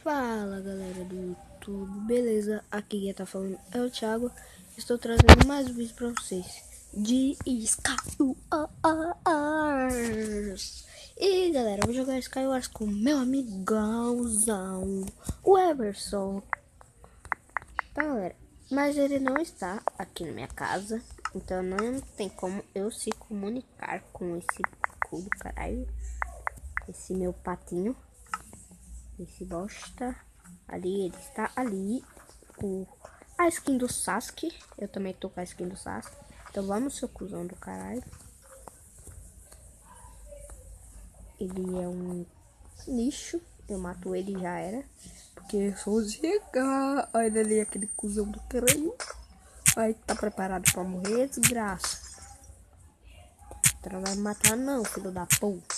Fala galera do YouTube, beleza? Aqui quem tá falando é o Thiago. Estou trazendo mais um vídeo pra vocês de Skywars. E galera, eu vou jogar Skywars com meu amigãozão, o Everson. Tá galera, mas ele não está aqui na minha casa, então não tem como eu se comunicar com esse cu do caralho, esse meu patinho. Esse bosta. Ali, ele está ali. Com a skin do Sasuke. Eu também tô com a skin do Sasuke. Então vamos, seu cuzão do caralho. Ele é um lixo. Eu mato ele e já era. Porque eu sou zica. Olha ali aquele cuzão do caralho. Aí tá preparado pra morrer, desgraça. Tu não vai me matar não, filho da puta.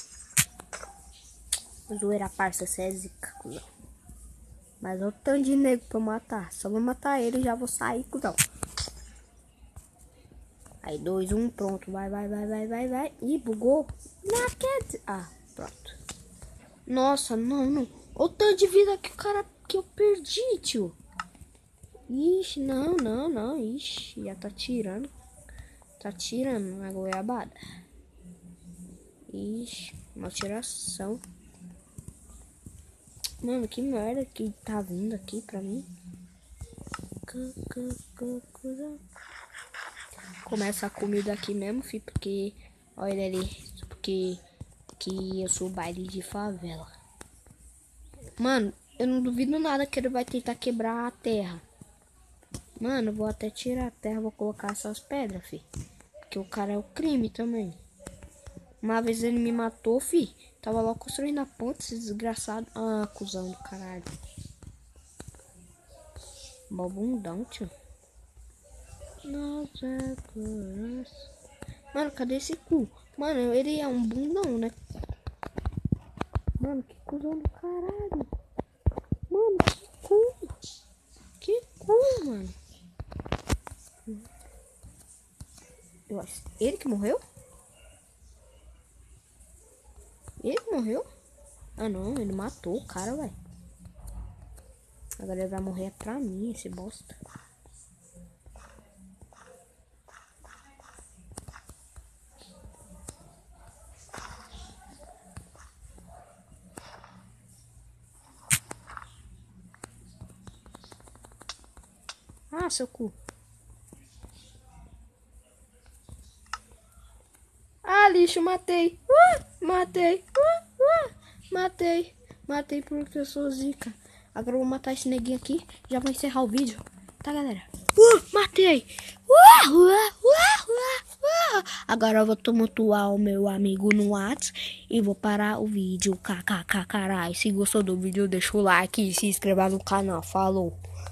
Zoeira parça, você é zica, cuzão. Mas olha o tanto de nego pra eu matar. Só vou matar ele e já vou sair, cuzão. Aí, 2, 1, pronto. Vai. Ih, bugou. Não quer. Ah, pronto. Nossa, não. Olha o tanto de vida que o cara que eu perdi, tio. Ixi, não. Ixi, já tá tirando. Tá tirando na goiabada. Ixi, uma tiração. Mano, que merda que tá vindo aqui pra mim. Começa a comida aqui mesmo, filho, porque olha ali, porque eu sou baile de favela. Mano, eu não duvido nada que ele vai tentar quebrar a terra. Mano, eu vou até tirar a terra, vou colocar essas pedras, filho. Porque o cara é o crime também. Uma vez ele me matou, filho. Tava lá construindo a ponte, esse desgraçado. Ah, cuzão do caralho. Mó bundão, tio. Nossa, coração. Mano, cadê esse cu? Mano, ele é um bundão, né? Mano, que cuzão do caralho. Mano, que cu. Que cu, mano. Eu acho. Ele que morreu? Ele que morreu? Ah, não. Ele matou o cara, velho. Agora ele vai morrer pra mim, esse bosta. Ah, seu cu. Ah, lixo, matei. Matei. Matei porque eu sou zica. Agora eu vou matar esse neguinho aqui. Já vou encerrar o vídeo. Tá, galera? Matei. Agora eu vou tumultuar o meu amigo no WhatsApp e vou parar o vídeo. KKK, caralho. Se gostou do vídeo, deixa o like e se inscreva no canal. Falou.